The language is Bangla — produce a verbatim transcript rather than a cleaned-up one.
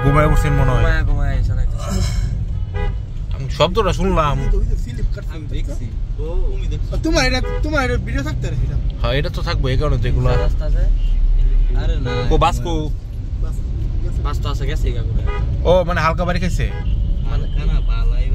ঘুমায় বসছেন মনে হয় ঘুমায় ঘুমায় চালাইতে আমি শব্দটা শুনলাম তোমার এটা তোমার এটা ভিডিও থাকতে রে এটা হ্যাঁ এটা তো থাকবে এই কারণে তো এগুলো রাস্তা আছে আরে না ও বাসকো বাস তো আছে গেছে এগুলো ও মানে হালকা বাড়ি খাইছে মানে কানা পালাই